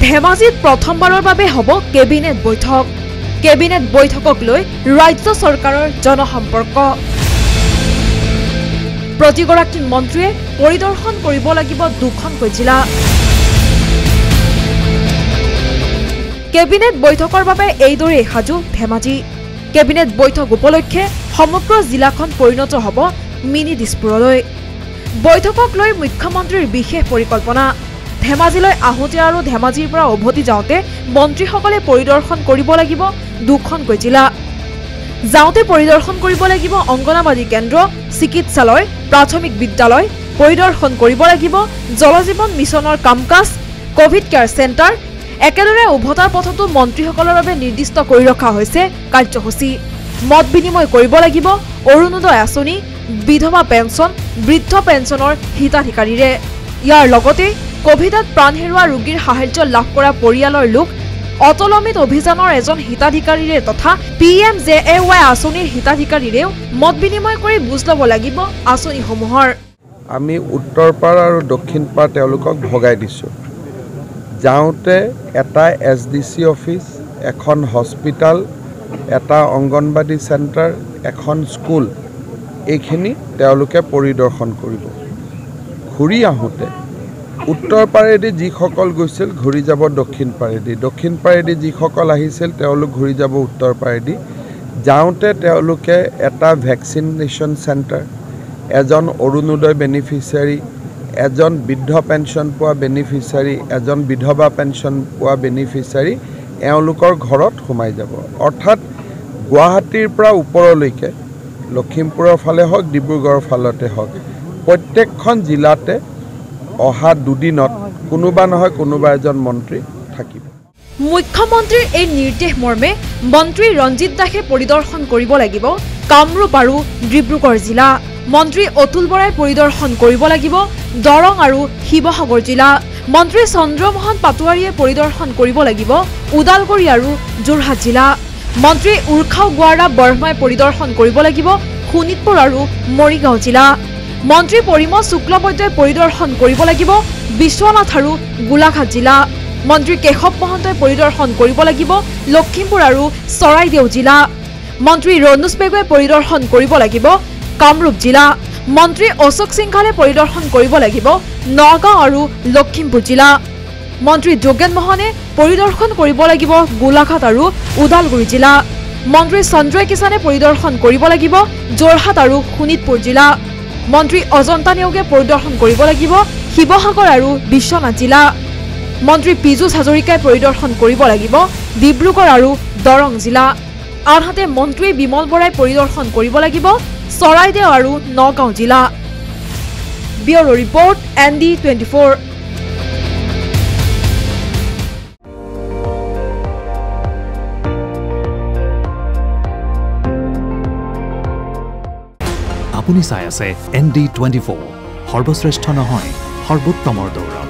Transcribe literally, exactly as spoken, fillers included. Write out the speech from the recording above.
ধেমাজিত প্ৰথমবাৰৰ বাবে হ'ব কেবিনেট বৈঠক। কেবিনেট বৈঠকক লৈ ৰাজ্য চৰকাৰৰ জনসম্পৰ্ক। প্ৰতিগৰাকী মন্ত্ৰীয়ে পৰিদৰ্শন কৰিব লাগিব দুখনকৈ জিলা। কেবিনেট বৈঠকৰ বাবে এইদৰে সাজু ধেমাজি। কেবিনেট বৈঠক উপলক্ষে সমগ্ৰ জিলাখন পৰিণত হ'ব মিনি দিছপুৰলৈ। বৈঠকক লৈ মুখ্যমন্ত্ৰীৰ বিশেষ পৰিকল্পনা। ধেমাজিলৈ আহোঁতে আৰু ধেমাজিৰ পৰা উভতি যাওঁতে মন্ত্ৰীসকলে পৰিদৰ্শন কৰিব লাগিব দুখনকৈ জিলা। যাওঁতে পৰিদৰ্শন কৰিব লাগিব অংগনবাড়ী কেন্দ্ৰ, চিকিৎসালয়, প্ৰাথমিক বিদ্যালয়, পৰিদৰ্শন কৰিব লাগিব জলজীৱন মিছনৰ কাম কাজ, কোভিড কেয়াৰ চেণ্টাৰ। একেদৰে উভতাৰ পথতো মন্ত্ৰীসকলৰ বাবে নিৰ্দিষ্ট কৰি ৰখা হৈছে কাৰ্যসূচী। মত বিনিময় কৰিব লাগিব অৰুণোদয় আঁচনি, বিধৱা পেঞ্চন, বৃদ্ধ পেঞ্চনৰ হিতাধিকাৰীৰে। ইয়াৰ লগতে কোভিডত প্ৰাণ হেৰুওৱা ৰোগীৰ সাহায্য লাভ কৰা পৰিয়ালৰ লোক, অটল অমৃত অভিযানৰ এজন হিতাধিকাৰীৰে তথা P M J A Y আঁচনিৰ হিতাধিকাৰীৰেও মত বিনিময় কৰি বুজ ল'ব লাগিব আঁচনিসমূহৰ। আমি উত্তৰ পাৰ আৰু দক্ষিণ পাৰ তেওঁলোকক ভগাই দিছোঁ। যাওঁতে এটা এছ ডি চি অফিচ, এখন হস্পিটাল, এটা অংগনবাড়ী চেণ্টাৰ, এখন স্কুল, এইখিনি তেওঁলোকে পৰিদৰ্শন কৰিব। ঘূৰি আহোঁতে উত্তৰ পাৰেদি যিসকল গৈছিল ঘূৰি যাব দক্ষিণ পাৰেদি, দক্ষিণ পাৰেদি যিসকল আহিছিল তেওঁলোক ঘূৰি যাব উত্তৰ পাৰেদি। যাওঁতে তেওঁলোকে এটা ভেকচিনেশ্যন চেণ্টাৰ, এজন অৰুণোদয় বেনিফিচিয়াৰী, এজন বৃদ্ধ পেঞ্চন পোৱা বেনিফিচিয়াৰী, এজন বিধৱা পেঞ্চন পোৱা বেনিফিচিয়াৰী এওঁলোকৰ ঘৰত সোমাই যাব। অৰ্থাৎ গুৱাহাটীৰ পৰা ওপৰলৈকে লখিমপুৰৰ ফালে হওক, ডিব্ৰুগড়ৰ ফালতে হওক, প্ৰত্যেকখন জিলাতে অহা দুদিনত কোনোবা নহয় কোনোবা এজন মন্ত্ৰী থাকিব। মুখ্যমন্ত্ৰীৰ এই নিৰ্দেশ মৰ্মে মন্ত্ৰী ৰঞ্জিত দাসে পৰিদৰ্শন কৰিব লাগিব কামৰূপ আৰু ডিব্ৰুগড় জিলা। মন্ত্ৰী অতুল বৰাই পৰিদৰ্শন কৰিব লাগিব দৰং আৰু শিৱসাগৰ জিলা। মন্ত্ৰী চন্দ্ৰমোহন পাটোৱাৰীয়ে পৰিদৰ্শন কৰিব লাগিব ওদালগুৰি আৰু যোৰহাট জিলা। মন্ত্ৰী উৰ্খাও গোৱাৰা বৰমাই পৰিদৰ্শন কৰিব লাগিব শোণিতপুৰ আৰু মৰিগাঁও জিলা। মন্ত্ৰী পৰিমল শুক্লবৈদ্যই পৰিদৰ্শন কৰিব লাগিব বিশ্বনাথ আৰু গোলাঘাট জিলা। মন্ত্ৰী কেশৱ মহন্তই পৰিদৰ্শন কৰিব লাগিব লখিমপুৰ আৰু চৰাইদেউ জিলা। মন্ত্ৰী ৰণোজ পেগুৱে পৰিদৰ্শন কৰিব লাগিব কামৰূপ জিলা। মন্ত্ৰী অশোক সিংঘালে পৰিদৰ্শন কৰিব লাগিব নগাঁও আৰু লখিমপুৰ জিলা। মন্ত্ৰী যোগেন মোহনে পৰিদৰ্শন কৰিব লাগিব গোলাঘাট আৰু ওদালগুৰি জিলা। মন্ত্ৰী সঞ্জয় কিষাণে পৰিদৰ্শন কৰিব লাগিব যোৰহাট আৰু শোণিতপুৰ জিলা। মন্ত্ৰী অজন্তা নেওগে পৰিদৰ্শন কৰিব লাগিব শিৱসাগৰ আৰু বিশ্বনাথ জিলা। মন্ত্ৰী পীযুষ হাজৰিকাই পৰিদৰ্শন কৰিব লাগিব ডিব্ৰুগড় আৰু দৰং জিলা। আনহাতে মন্ত্ৰী বিমল বৰাই পৰিদৰ্শন কৰিব লাগিব চৰাইদেউ আৰু নগাঁও জিলা। Bureau' report N D twenty four. আপুনি চাই আছে এন ডি টুৱেণ্টি ফ'ৰ, সৰ্বশ্ৰেষ্ঠ নহয় সৰ্বোত্তমৰ দৌৰ।